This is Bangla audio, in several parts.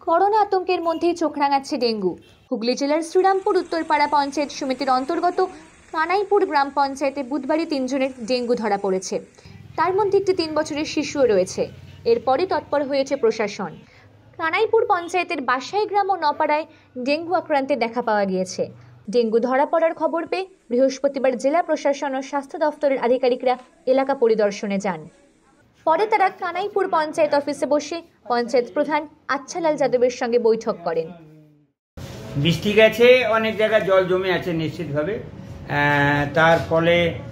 করোনা আতঙ্কের মধ্যেই চোখ রাঙাচ্ছে ডেঙ্গু। হুগলি জেলার শ্রীরামপুর উত্তরপাড়া পঞ্চায়েত সমিতির অন্তর্গত কানাইপুর গ্রাম পঞ্চায়েতে বুধবারই 3 জনের ডেঙ্গু ধরা পড়েছে। তার মধ্যে একটি 3 বছরের শিশুও রয়েছে। এরপরই তৎপর হয়েছে প্রশাসন। কানাইপুর পঞ্চায়েতের বাসাই গ্রাম ও নপাড়ায় ডেঙ্গু আক্রান্তের দেখা পাওয়া গিয়েছে। ডেঙ্গু ধরা পড়ার খবর পেয়ে বৃহস্পতিবার জেলা প্রশাসন ও স্বাস্থ্য দফতরের আধিকারিকরা এলাকা পরিদর্শনে যান। পরে তারা কানাইপুর পঞ্চায়েত অফিসে বসে পঞ্চায়েত প্রধান আচ্ছালাল যাদবের সঙ্গে বৈঠক করেন। বৃষ্টি গেছে, অনেক জায়গায় জল জমে আছে নিশ্চিতভাবে। তার ফলে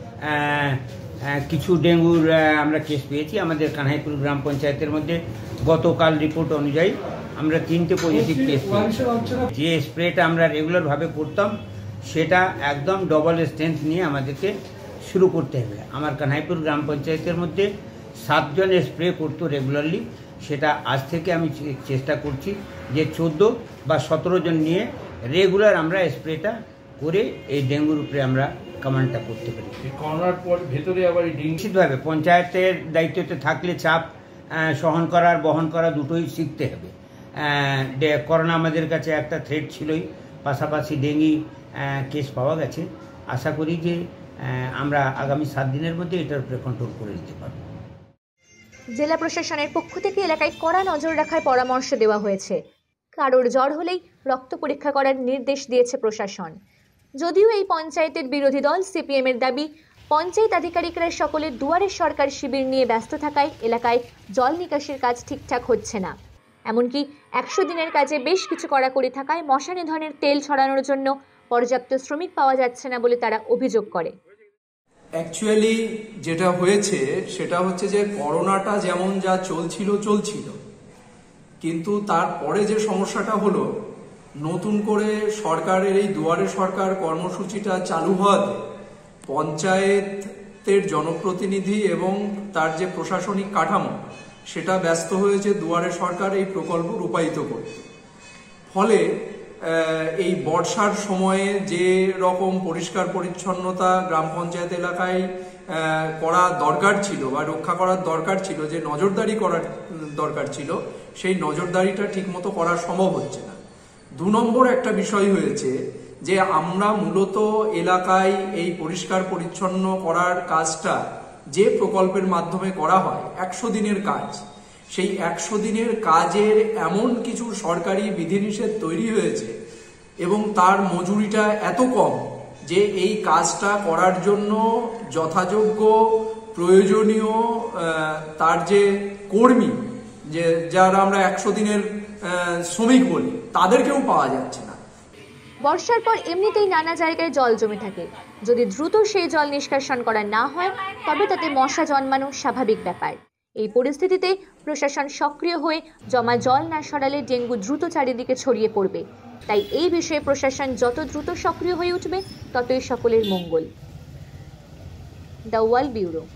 কিছু ডেঙ্গুর আমরা কেস পেয়েছি। আমাদের কানাইপুর গ্রাম পঞ্চায়েতের মধ্যে গতকাল রিপোর্ট অনুযায়ী আমরা 3টে পজিটিভ কেস পেয়েছি। যে স্প্রেটা আমরা রেগুলারভাবে করতাম সেটা একদম ডবল স্ট্রেংথ নিয়ে আমাদেরকে শুরু করতে হবে। আমার কানাইপুর গ্রাম পঞ্চায়েতের মধ্যে 7 জন স্প্রে করতো রেগুলারলি, সেটা আজ থেকে আমি চেষ্টা করছি যে 14 বা 17 জন নিয়ে রেগুলার আমরা স্প্রেটা করে এই ডেঙ্গুর উপরে আমরা কমান্ডটা করতে পারি। করোনার পর ভেতরে আবার নিশ্চিতভাবে পঞ্চায়েতের দায়িত্বতে থাকলে চাপ সহন করা আর বহন করা দুটোই শিখতে হবে। করোনা আমাদের কাছে একটা থ্রেট ছিলই, পাশাপাশি ডেঙ্গি কেস পাওয়া গেছে। আশা করি যে আমরা আগামী 7 দিনের মধ্যে এটার উপরে কন্ট্রোল করে দিতে পারব। জেলা প্রশাসনের পক্ষ থেকে এলাকায় কড়া নজর রাখার পরামর্শ দেওয়া হয়েছে। কারোর জ্বর হলেই রক্ত পরীক্ষা করার নির্দেশ দিয়েছে প্রশাসন। যদিও এই পঞ্চায়েতের বিরোধী দল সিপিএম এর দাবি, পঞ্চায়েত আধিকারিকরা সকলের দুয়ারে সরকার শিবির নিয়ে ব্যস্ত থাকায় এলাকায় জল নিকাশির কাজ ঠিকঠাক হচ্ছে না। এমনকি 100 দিনের কাজে বেশ কিছু কড়াকড়ি থাকায় মশা নিধনের তেল ছড়ানোর জন্য পর্যাপ্ত শ্রমিক পাওয়া যাচ্ছে না বলে তারা অভিযোগ করে। অ্যাকচুয়ালি যেটা হয়েছে সেটা হচ্ছে যে করোনাটা যেমন যা চলছিল, কিন্তু তারপরে যে সমস্যাটা হলো, নতুন করে সরকারের এই দুয়ারে সরকার কর্মসূচিটা চালু হওয়াতে পঞ্চায়েতের জনপ্রতিনিধি এবং তার যে প্রশাসনিক কাঠামো সেটা ব্যস্ত হয়েছে দুয়ারে সরকার এই প্রকল্প রূপায়িত করতে। ফলে এই বর্ষার সময়ে যে রকম পরিষ্কার পরিচ্ছন্নতা গ্রাম পঞ্চায়েত এলাকায় করা দরকার ছিল বা রক্ষা করার দরকার ছিল, যে নজরদারি করার দরকার ছিল, সেই নজরদারিটা ঠিকমতো করা সম্ভব হচ্ছে না। 2 নম্বর একটা বিষয় হয়েছে যে আমরা মূলত এলাকায় এই পরিষ্কার পরিচ্ছন্ন করার কাজটা যে প্রকল্পের মাধ্যমে করা হয় 100 দিনের কাজ, সেই 100 দিনের কাজের এমন কিছু সরকারি বিধিনিষেধ তৈরি হয়েছে এবং তার মজুরিটা এত কম যে এই কাজটা করার জন্য যথাযোগ্য প্রয়োজনীয় তার যে কর্মী, যে যারা আমরা 100 দিনের শ্রমিক বলি, তাদেরকেও পাওয়া যাচ্ছে না। বর্ষার পর এমনিতেই নানা জায়গায় জল জমে থাকে। যদি দ্রুত সেই জল নিষ্কাশন করা না হয় তবে তাতে মশা জন্মানো স্বাভাবিক ব্যাপার। এই পরিস্থিতিতে প্রশাসন সক্রিয় হয়ে জমা জল না সরালে ডেঙ্গু দ্রুত চারিদিকে ছড়িয়ে পড়বে। তাই এই বিষয়ে প্রশাসন যত দ্রুত সক্রিয় হয়ে উঠবে ততই সকলের মঙ্গল। The world bureau.